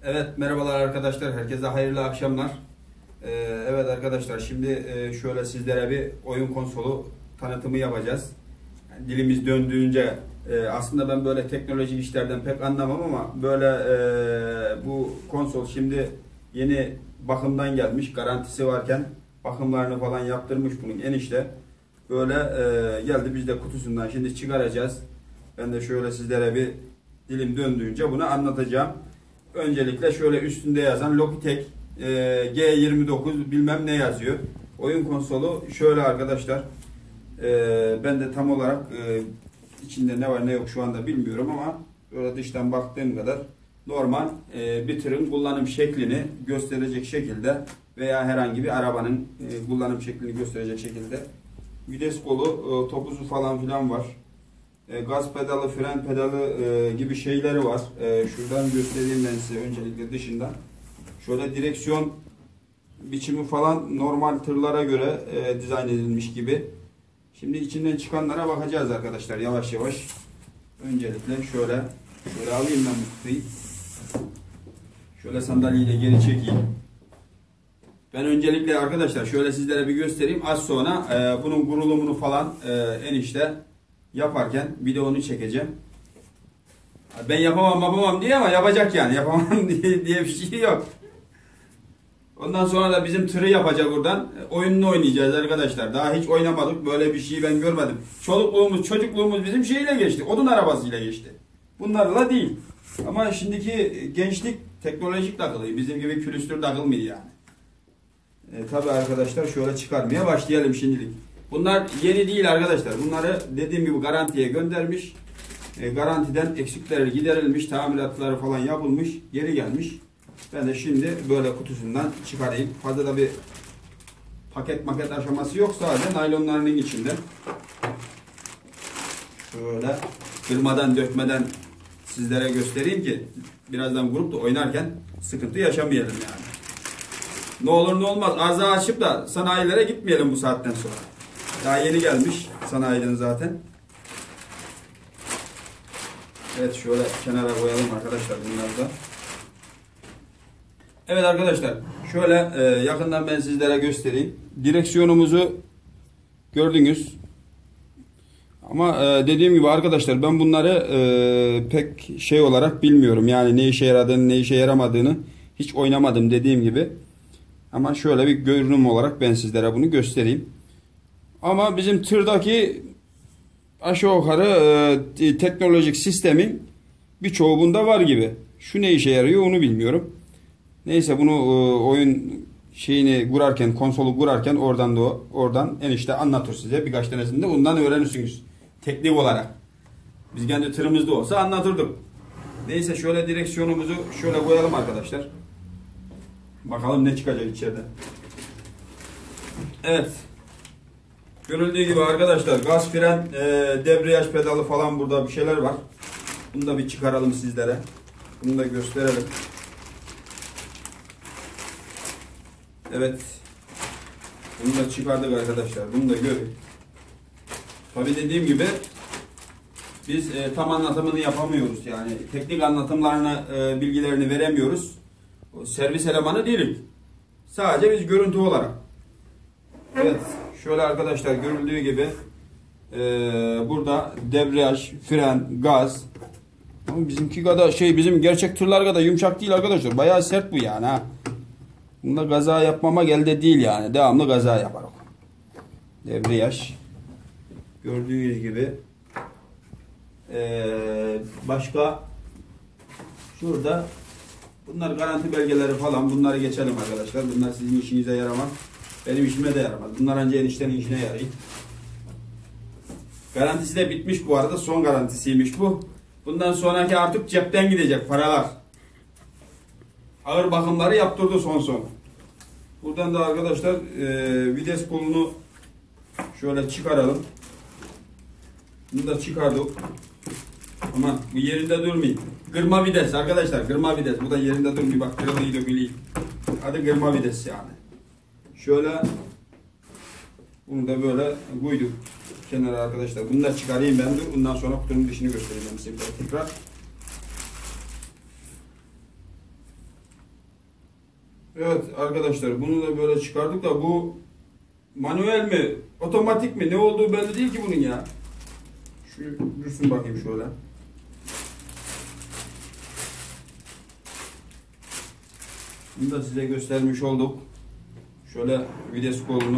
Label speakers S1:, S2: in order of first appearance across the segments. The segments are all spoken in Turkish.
S1: Evet, merhabalar arkadaşlar. Herkese hayırlı akşamlar. Evet arkadaşlar, şimdi şöyle sizlere bir oyun konsolu tanıtımı yapacağız. Yani dilimiz döndüğünce aslında ben böyle teknolojik işlerden pek anlamam ama böyle bu konsol şimdi yeni bakımdan gelmiş. Garantisi varken bakımlarını falan yaptırmış bunun enişte. Böyle geldi, biz de kutusundan şimdi çıkaracağız. Ben de şöyle sizlere bir dilim döndüğünce bunu anlatacağım. Öncelikle şöyle üstünde yazan Logitech G29 bilmem ne yazıyor. Oyun konsolu şöyle arkadaşlar. Ben de tam olarak içinde ne var ne yok şu anda bilmiyorum ama böyle dıştan baktığım kadar normal bir tırın kullanım şeklini gösterecek şekilde veya herhangi bir arabanın kullanım şeklini gösterecek şekilde vites kolu, topuzu falan filan var. Gaz pedalı, fren pedalı gibi şeyleri var. Şuradan göstereyim ben size öncelikle dışından. Şöyle direksiyon biçimi falan normal tırlara göre dizayn edilmiş gibi. Şimdi içinden çıkanlara bakacağız arkadaşlar yavaş yavaş. Öncelikle şöyle alayım ben bu kutuyu. Şöyle sandalyeyle geri çekeyim. Ben öncelikle arkadaşlar şöyle sizlere bir göstereyim. Az sonra bunun kurulumunu falan enişte yaparken videonu çekeceğim. Ben yapamam diye ama yapacak yani. Yapamam diye bir şey yok. Ondan sonra da bizim tırı yapacak oradan. Oyununu oynayacağız arkadaşlar. Daha hiç oynamadık. Böyle bir şeyi ben görmedim. Çocukluğumuz bizim şeyle geçti. Odun arabasıyla geçti. Bunlarla değil. Ama şimdiki gençlik teknolojik takılıyor. Bizim gibi külüstür takılmıyor yani. Tabi arkadaşlar şöyle çıkarmaya başlayalım şimdilik. Bunlar yeni değil arkadaşlar. Bunları dediğim gibi garantiye göndermiş. Garantiden eksikleri giderilmiş. Tamiratları falan yapılmış. Geri gelmiş. Ben de şimdi böyle kutusundan çıkarayım. Fazla da bir paket aşaması yok. Sadece naylonlarının içinde. Şöyle kırmadan dökmeden sizlere göstereyim ki birazdan grupta oynarken sıkıntı yaşamayalım yani. Ne olur ne olmaz arıza açıp da sanayilere gitmeyelim bu saatten sonra. Daha yeni gelmiş sanayiden zaten. Evet şöyle kenara koyalım arkadaşlar bunları da. Evet arkadaşlar şöyle yakından ben sizlere göstereyim. Direksiyonumuzu gördünüz. Ama dediğim gibi arkadaşlar ben bunları pek şey olarak bilmiyorum. Yani ne işe yaradığını ne işe yaramadığını hiç oynamadım dediğim gibi. Ama şöyle bir görünüm olarak ben sizlere bunu göstereyim. Ama bizim tırdaki aşağı yukarı teknolojik sistemin birçoğu bunda var gibi. Şu ne işe yarıyor onu bilmiyorum. Neyse bunu oyun şeyini kurarken, konsolu kurarken oradan enişte anlatır size. Birkaç tanesini de ondan öğrenirsiniz. Teknik olarak. Biz kendi tırımızda olsa anlatırdık. Neyse şöyle direksiyonumuzu şöyle koyalım arkadaşlar. Bakalım ne çıkacak içeride. Evet. Görüldüğü gibi arkadaşlar gaz, fren, debriyaj pedalı falan burada bir şeyler var. Bunu da bir çıkaralım sizlere. Bunu da gösterelim. Evet. Bunu da çıkardık arkadaşlar. Bunu da görün. Tabi dediğim gibi biz tam anlatımını yapamıyoruz. Yani teknik anlatımlarını, bilgilerini veremiyoruz. O servis elemanı değilim. Sadece biz görüntü olarak. Evet. Şöyle arkadaşlar görüldüğü gibi burada debriyaj, fren, gaz. Ama bizimki kadar bizim gerçek tırlar kadar yumuşak değil arkadaşlar. Bayağı sert bu yani ha. Bunda gaza yapmama elde değil yani. Devamlı gaza yaparım. Debriyaj. Gördüğünüz gibi. Başka şurada bunlar garanti belgeleri falan. Bunları geçelim arkadaşlar. Bunlar sizin işinize yaramaz. Benim işime de yaramaz. Bunlar ancak eniştenin işine yarayın. Garantisi de bitmiş bu arada. Son garantisiymiş bu. Bundan sonraki artık cepten gidecek paralar. Ağır bakımları yaptırdı son. Buradan da arkadaşlar vites kolunu şöyle çıkaralım. Bunu da çıkardık. Ama bu yerinde durmayın. Kırma vites arkadaşlar. Kırma vites. Bu da yerinde durmuyor. Bak kırılıyı dökülüyor. Hadi kırma vites yani. Şöyle bunu da böyle koyduk kenara arkadaşlar. Bunu da çıkarayım ben de. Bundan sonra kutunun dışını göstereceğim size tekrar. Evet arkadaşlar, bunu da böyle çıkardık da bu manuel mi, otomatik mi, ne olduğu belli değil ki bunun ya. Şu dursun bakayım şöyle. Bunu da size göstermiş olduk. Şöyle vites kolunu.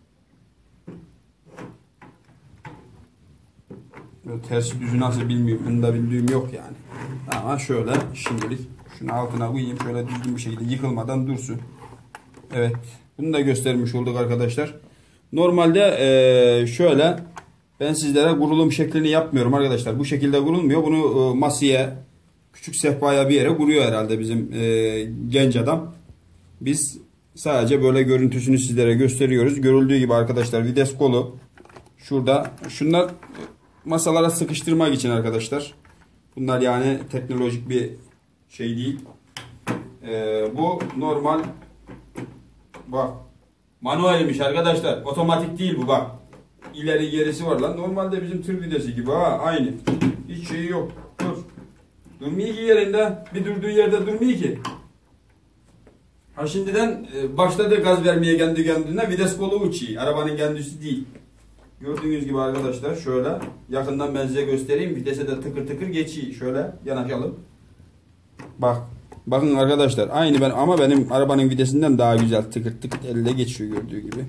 S1: Böyle tersi düzü nasıl bilmiyorum. Bunu da bildiğim yok yani. Ama şöyle şimdilik şunu altına koyayım. Şöyle düzgün bir şekilde yıkılmadan dursun. Evet. Bunu da göstermiş olduk arkadaşlar. Normalde şöyle ben sizlere kurulum şeklini yapmıyorum arkadaşlar. Bu şekilde kurulmuyor. Bunu masaya, küçük sehpaya bir yere kuruyor herhalde bizim genç adam. Biz sadece böyle görüntüsünü sizlere gösteriyoruz. Görüldüğü gibi arkadaşlar vites kolu şurada. Şunlar masalara sıkıştırmak için arkadaşlar. Bunlar yani teknolojik bir şey değil. Bu normal, bak, manuelmiş arkadaşlar. Otomatik değil bu, bak. İleri gerisi var lan. Normalde bizim tır videsi gibi ha, aynı. Hiç şeyi yok. Dur. Durmuyor ki yerinde. Bir durduğu yerde durmuyor ki. Ha şimdiden başladı gaz vermeye kendi kendine, vites kolu uçuyor. Arabanın kendisi değil. Gördüğünüz gibi arkadaşlar şöyle yakından ben size göstereyim. Vitese de tıkır tıkır geçiyor. Şöyle yanaşalım. Bak. Bakın arkadaşlar aynı ben, ama benim arabanın vitesinden daha güzel tıkır tıkır elle geçiyor gördüğü gibi.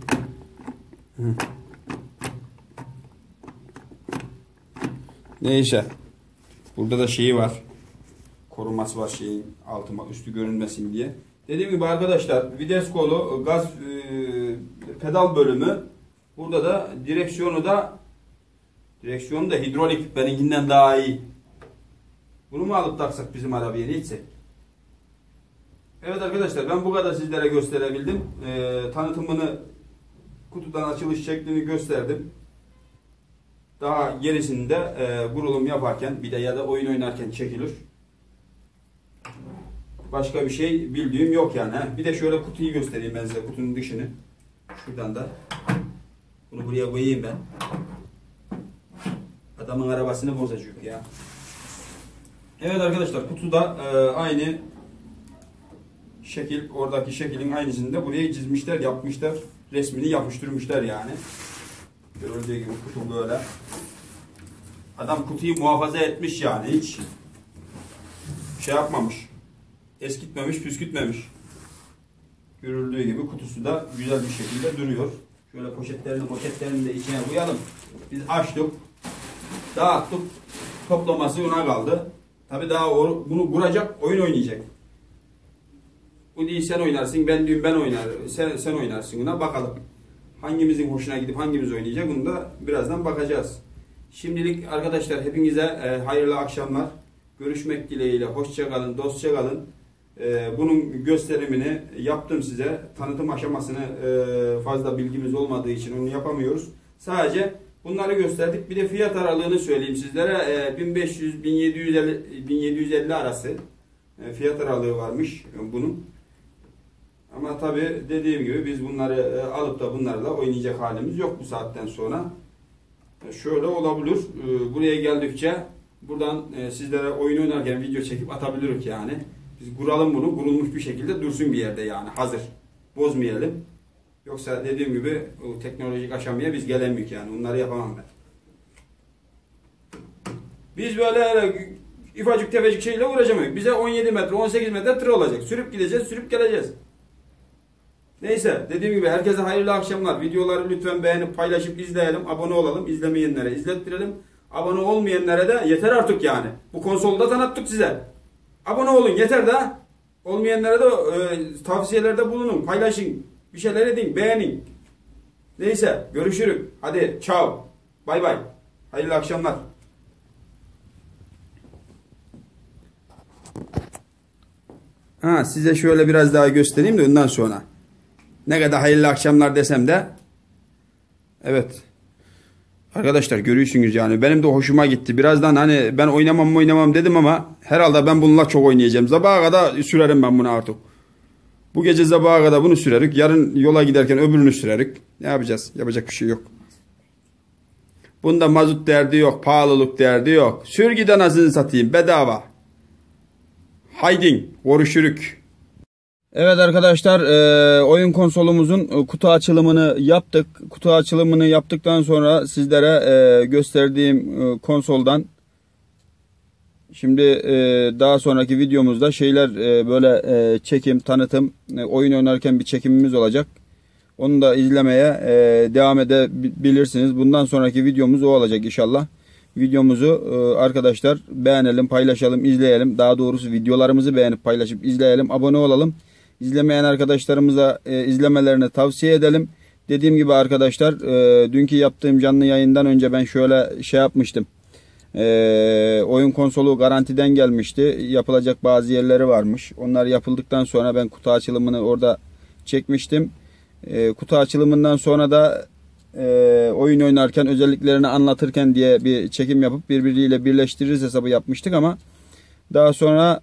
S1: Neyse. Burada da şeyi var. Koruması var şeyin, altıma üstü görünmesin diye. Dediğim gibi arkadaşlar vites kolu, gaz pedal bölümü. Burada da direksiyonu da hidrolik, benimkinden daha iyi. Bunu mu alıp taksak bizim arabaya, ne içsek? Evet arkadaşlar, ben bu kadar sizlere gösterebildim. Tanıtımını, kutudan açılış şeklini gösterdim. Daha gerisinde kurulum yaparken bir de ya da oyun oynarken çekilir. Başka bir şey bildiğim yok yani. Bir de şöyle kutuyu göstereyim ben size, kutunun dışını. Şuradan da. Bunu buraya koyayım ben. Adamın arabasını bozacak ya. Evet arkadaşlar, kutuda aynı şekil, oradaki şeklin aynısını da buraya çizmişler, yapmışlar. Resmini yapıştırmışlar yani. Görüldüğü gibi kutu böyle. Adam kutuyu muhafaza etmiş yani, hiç şey yapmamış. Eskitmemiş, püskürtmemiş. Görüldüğü gibi kutusu da güzel bir şekilde duruyor. Şöyle poşetlerini de içine koyalım. Biz açtık, dağıttık. Toplaması ona kaldı. Tabi daha bunu kuracak, oyun oynayacak. Bu değil sen oynarsın, ben oynarım. Sen oynarsın buna, bakalım. Hangimizin hoşuna gidip hangimiz oynayacak, bunu da birazdan bakacağız. Şimdilik arkadaşlar hepinize hayırlı akşamlar. Görüşmek dileğiyle. Hoşça kalın, dostça kalın. Bunun gösterimini yaptım size. Tanıtım aşamasını fazla bilgimiz olmadığı için onu yapamıyoruz. Sadece bunları gösterdik. Bir de fiyat aralığını söyleyeyim sizlere. 1500-1750 arası fiyat aralığı varmış bunun. Ama tabi dediğim gibi biz bunları alıp da bunlarla oynayacak halimiz yok bu saatten sonra. Şöyle olabilir. Buraya geldikçe buradan sizlere oyun oynarken video çekip atabiliriz yani. Biz kuralım bunu, kurulmuş bir şekilde dursun bir yerde yani, hazır. Bozmayalım. Yoksa dediğim gibi o teknolojik aşamaya biz gelemiyoruz yani, onları yapamam ben. Biz böyle ifacık tefecik şeyle uğraşamayız. Bize 17 metre, 18 metre tır olacak. Sürüp gideceğiz, sürüp geleceğiz. Neyse, dediğim gibi herkese hayırlı akşamlar. Videoları lütfen beğenip paylaşıp izleyelim. Abone olalım. İzlemeyenlere izlettirelim. Abone olmayanlara da yeter artık yani. Bu konsolu da tanıttık size. Abone olun yeter de. Olmayanlara da tavsiyelerde bulunun. Paylaşın. Bir şeyler edin. Beğenin. Neyse, görüşürüz. Hadi ciao. Bay bay. Hayırlı akşamlar. Size şöyle biraz daha göstereyim de ondan sonra. Ne kadar hayırlı akşamlar desem de. Evet. Arkadaşlar görüyorsunuz yani, benim de hoşuma gitti. Birazdan hani ben oynamam dedim ama herhalde ben bununla çok oynayacağım. Sabaha kadar sürerim ben bunu artık. Bu gece sabaha kadar bunu sürerik. Yarın yola giderken öbürünü sürerik. Ne yapacağız? Yapacak bir şey yok. Bunda mazot derdi yok. Pahalılık derdi yok. Sür giden azını satayım bedava. Haydin görüşürük. Evet arkadaşlar, oyun konsolumuzun kutu açılımını yaptık. Kutu açılımını yaptıktan sonra sizlere gösterdiğim konsoldan şimdi daha sonraki videomuzda şeyler böyle çekim, tanıtım, oyun oynarken bir çekimimiz olacak. Onu da izlemeye devam edebilirsiniz. Bundan sonraki videomuz o olacak inşallah. Videomuzu arkadaşlar beğenelim, paylaşalım, izleyelim. Daha doğrusu videolarımızı beğenip paylaşıp izleyelim, abone olalım. İzlemeyen arkadaşlarımıza izlemelerini tavsiye edelim. Dediğim gibi arkadaşlar, dünkü yaptığım canlı yayından önce ben şöyle şey yapmıştım. Oyun konsolu garantiden gelmişti. Yapılacak bazı yerleri varmış. Onlar yapıldıktan sonra ben kutu açılımını orada çekmiştim. Kutu açılımından sonra da oyun oynarken özelliklerini anlatırken diye bir çekim yapıp birbiriyle birleştiririz hesabı yapmıştık ama daha sonra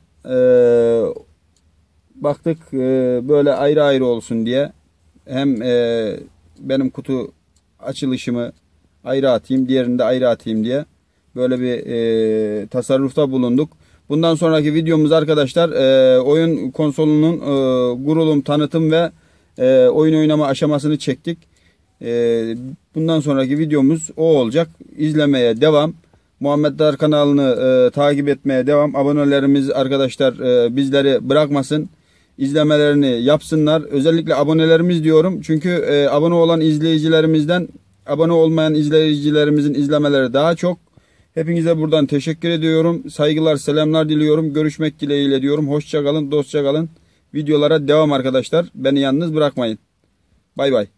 S1: baktık böyle ayrı ayrı olsun diye hem benim kutu açılışımı ayrı atayım, diğerini de ayrı atayım diye böyle bir tasarrufta bulunduk. Bundan sonraki videomuz arkadaşlar oyun konsolunun kurulum, tanıtım ve oyun oynama aşamasını çektik. Bundan sonraki videomuz o olacak. İzlemeye devam. Muhammed Dar kanalını takip etmeye devam. Abonelerimiz arkadaşlar bizleri bırakmasın. İzlemelerini yapsınlar. Özellikle abonelerimiz diyorum. Çünkü abone olan izleyicilerimizden abone olmayan izleyicilerimizin izlemeleri daha çok. Hepinize buradan teşekkür ediyorum. Saygılar, selamlar diliyorum. Görüşmek dileğiyle diyorum. Hoşça kalın, dostça kalın. Videolara devam arkadaşlar. Beni yalnız bırakmayın. Bay bay.